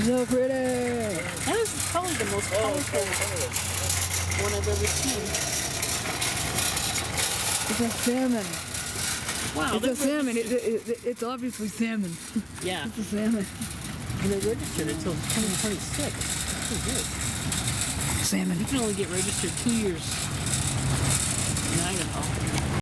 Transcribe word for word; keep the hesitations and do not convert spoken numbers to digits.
So pretty! That is probably the most colorful one I've ever seen. It's a salmon. Wow, It's a salmon. It, it, it, it's obviously salmon. Yeah. It's a salmon. And they're registered until twenty twenty-six. That's pretty good. Salmon. You can only get registered two years in Idaho.